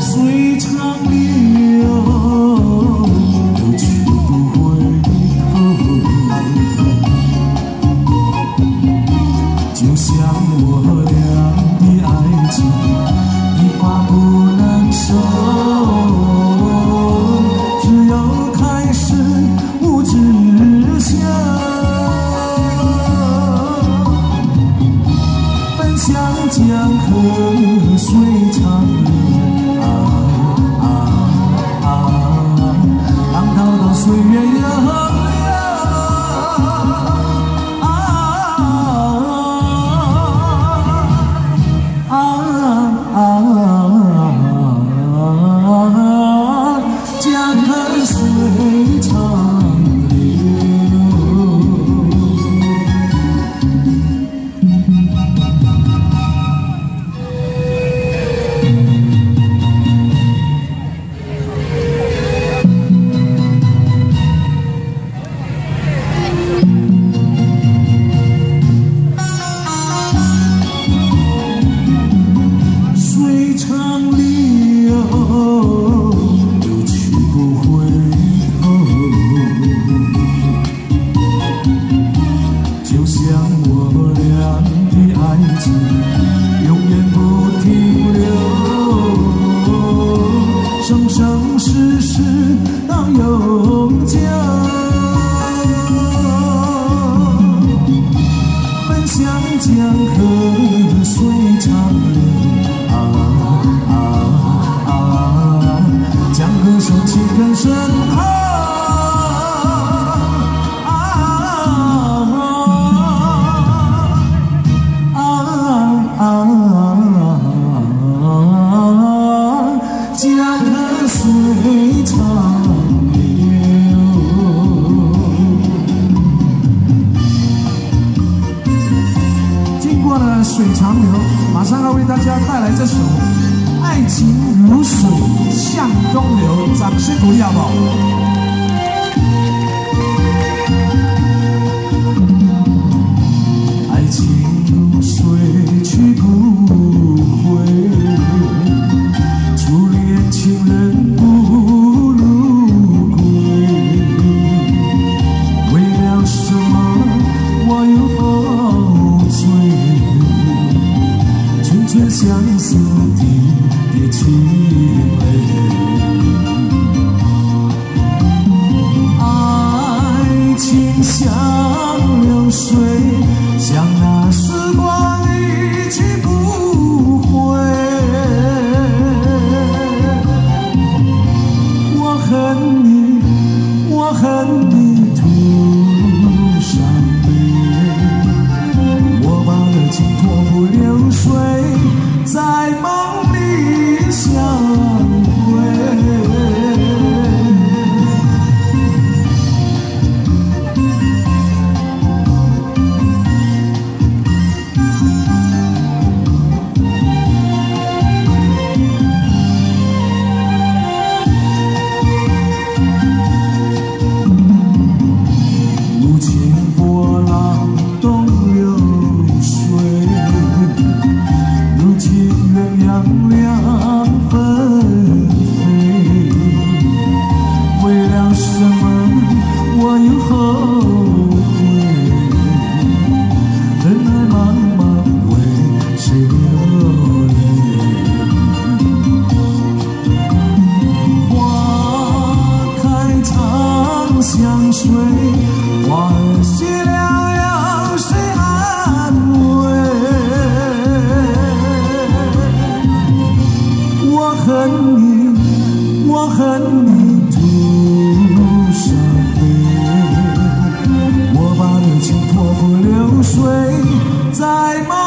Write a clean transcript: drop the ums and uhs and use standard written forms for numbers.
水长流，流去不回头。就像我俩的爱情，一发不能收。只有开始无止休。奔向江河水长流。 岁月悠悠，江河水长流。永远不停留，生生世世到永久。奔向江河水长流，江河深情更深厚。 江河水长流，经过了水长流，马上要为大家带来这首《爱情如水向东流》，掌声鼓励好不好？爱情如水去不回。 情人不如归，为了什么我又后悔？纯粹相思的情泪，爱情像流水，像那时光一去不回。 恨你徒伤悲，我把热情托付流水，在梦里相会。相随，花儿谢了要谁安慰？我恨你，我恨你徒伤悲。我把热情托付流水，在梦。